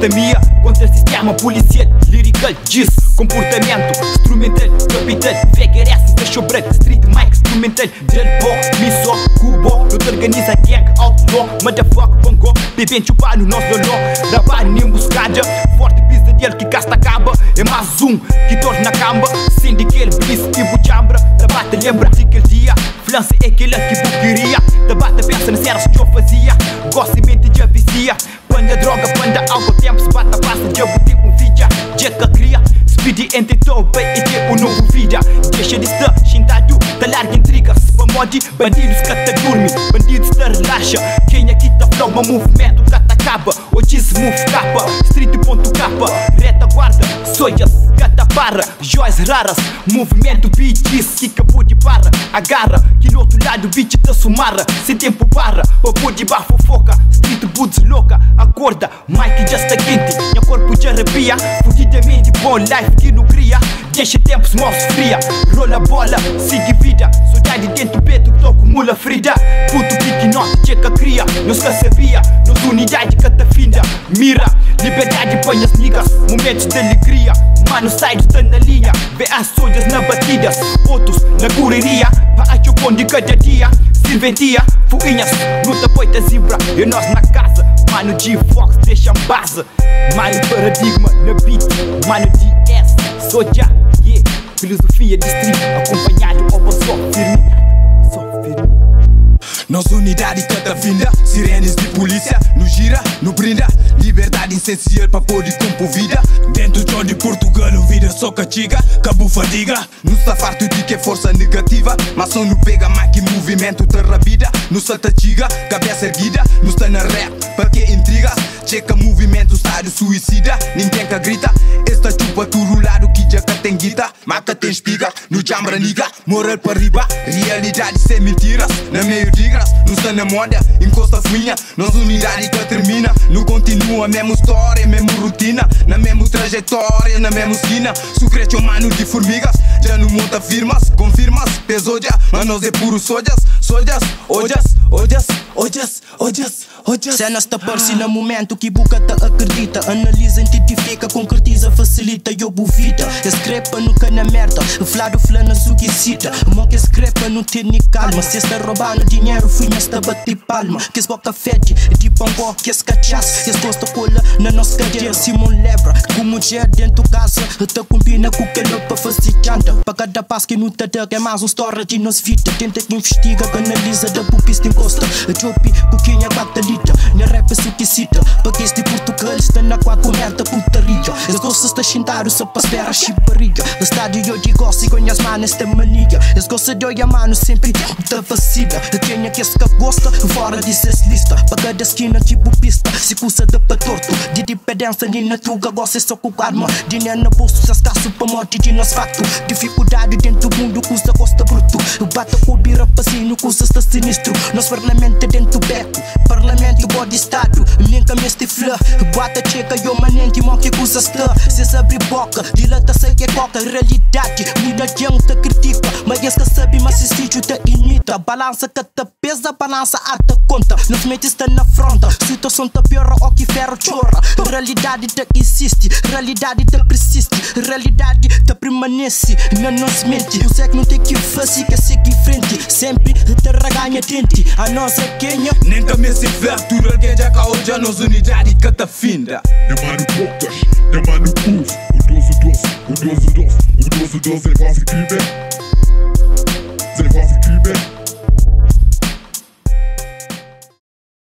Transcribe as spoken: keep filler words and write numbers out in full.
dicotomia contra o sistema policial, lyrical, diz comportamento instrumental, capital, V G S, deixou branco, street mic, instrumental, drill pop, miso, cubo, não te organiza gang, outlaw, motherfucker, bongo, bebendo chupar no nosso dolor, trabalho nem buscada, forte pesadelo que casta acaba, é mais um que torna a camba, sem daquele bliss e buchambra, tabata lembra daquele dia, flança é aquela que tu queria, tabata pensa nas cenas que eu fazia, gosto e mente já vicia, panda droga, panda álcool, tempo se bata, passa, já botei um vídeo, jeca cria, speedy entre topa e ter um novo vida, deixa de estar xintado, tá larga intriga, se para modi, bandidos que tá dorme, bandidos te relaxa, quem aqui tá flow, mas movimento que tá acaba, hoje se move capa, street ponto capa, reta guarda, sojas, gata para, joias raras, movimento bitches, que capô de barra, agarra, que no outro lado bitch te sumarra, sem tempo para, papo de bar fofoca, street boots louca, acorda, Mike já está quente, meu corpo já arrepia, fudidamente bom life que não cria, deixa tempo se move fria, rola bola, sigue vida, saudade dentro do peito, tô com mula frida, puto pique nosso, checa cria, não se sabia, nos unidade que te finda, mira, liberdade põe as niggas, momentos de alegria, mano sai do stand na linha, vê as soldas na batidas, outros na correria, para a chocon de cada dia, serventia, fuinhas, luta poita zebra, e nós na casa, mano de Fox deixa base, mano paradigma na beat, mano D S, soja, yeah, filosofia de street, acompanhado ao só firme, só firme. Nossa unidade canta vinda, sirenes de polícia, no gira, no brinda, liberdade essencial para poder compor vida. Dentro de onde Portugal vida só castiga, cabo fadiga. Não está farto de que é força negativa, mas só não pega mais que movimento te rabida. Não salta tiga, cabeça erguida, não está na rap, para que intrigas? Checa movimento, estádio suicida, ninguém que grita. Esta chupa tudo lado que já tem guita, maca tem espiga, no jambra niga, moral para riba, realidade sem mentiras, na meio de graça, não está na moda, encosta a fuinha, nossa unidade que termina, não continua a mesma história, mesma rotina, na mesma trajetória, na mesma esquina, sucrete humano de formigas, já não monta firmas, confirmas, pesoja, mas nós é puro sojas, sojas, ojas, ojas, ojas, ojas, ojas. Cenas te aparecem no momento que boca te acredita, analisa, identifica, concretiza, facilita, eu bovida, escrepa nunca na merda, flado flana que cita, mó que escrepa não tem nem calma, se está roubando dinheiro, fui nesta bater palma, que es boca fede, de pangó, que es cachaça, que es gosta cola na nossa cadeira, Simon lebra, com mulher dentro casa, te combina com que louco para fazer janta, para cada passo que não te dá, é mais uma história de nossa vida, tenta que investiga, analisa, da pupista encosta, chopi, pouquinho a batalita, na rap é que cita, para que este Portugal está na quatro merda putaria, es gosta está xintar, só para esperar a chibariga, o estádio eu digo, se ganhas manas tem mania, es gosta de olhar mano sempre te vacila, quem é que es que gosta, fora dessas lista, para cada esquina tipo pista, se custa de para torto, de dependência de na tuga, gosta só com arma, dinheiro no bolso, se escasso para morte de nosso facto, dificuldade dentro do mundo, custa gosta bruto, bata com o bira passinho, custa está sinistro, nosso parlamento dentro do beco, parlamento bode estado, nem que me este flã, bata checa, eu manente, mó que custa está, se abre boca, dilata sei que é coca, realidade, muita gente te critica, mas esse que sabe, mas esse sítio te imita, balança que te pesa, balança a te conta, nos mete está na fronta, situação te piora, o que ferro chora, realidade te insiste, realidade te persiste, realidade te permanece, na nossa mente, você que não tem que fazer, que seguir em frente, sempre te reganha dente, a nossa quenha, nem que me se ver, tudo alguém já caô, já nos unidade que te finda. É mano poucas, é mano pus, o doze doze, o doze doze, o doze doze, é quase crime, é quase crime.